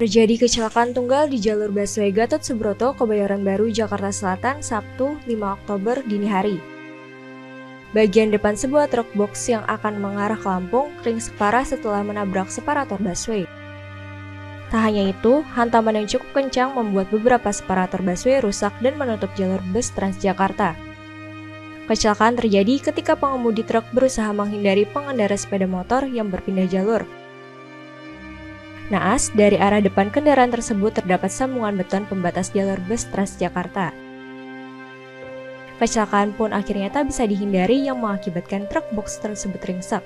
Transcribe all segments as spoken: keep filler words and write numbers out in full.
Terjadi kecelakaan tunggal di jalur busway Gatot Subroto, Kebayoran Baru, Jakarta Selatan, Sabtu lima Oktober dini hari. Bagian depan sebuah truk box yang akan mengarah ke Lampung ringsek parah setelah menabrak separator busway. Tak hanya itu, hantaman yang cukup kencang membuat beberapa separator busway rusak dan menutup jalur bus Transjakarta. Kecelakaan terjadi ketika pengemudi truk berusaha menghindari pengendara sepeda motor yang berpindah jalur. Naas, dari arah depan kendaraan tersebut terdapat sambungan beton pembatas jalur bus Transjakarta. Kecelakaan pun akhirnya tak bisa dihindari yang mengakibatkan truk box tersebut ringsek.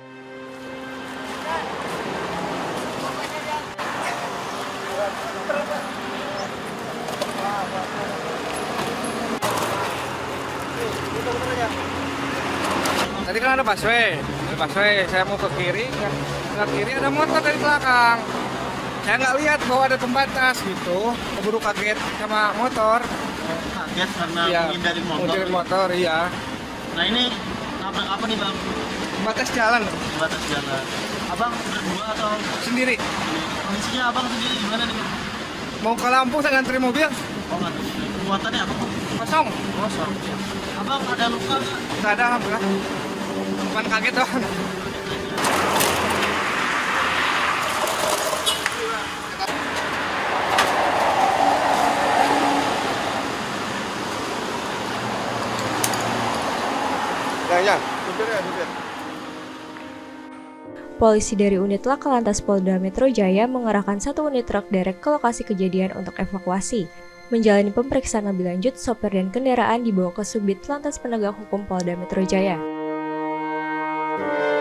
Tadi kan ada busway, ada busway, saya mau ke kiri, ke kiri ada motor dari belakang. Saya nggak lihat bahwa ada pembatas gitu, keburu kaget sama motor. Kaget karena Iya, menghindari motor. menghindari motor, iya. Nah ini nabrak apa nih bang? Pembatas jalan, Batas jalan. Abang berdua atau sendiri. kondisinya abang sendiri gimana nih? Mau ke Lampung saya ngantri mobil, Oh nggak tahu. Muatannya apa bang? kosong. Kosong. Abang ada luka nggak? Nggak ada, alhamdulillah. Cuman kaget doang. Ya, supir ya, supir. Polisi dari unit Laka Lantas Polda Metro Jaya mengerahkan satu unit truk derek ke lokasi kejadian untuk evakuasi. Menjalani pemeriksaan lebih lanjut, sopir dan kendaraan dibawa ke Subdit Lantas Penegak Hukum Polda Metro Jaya.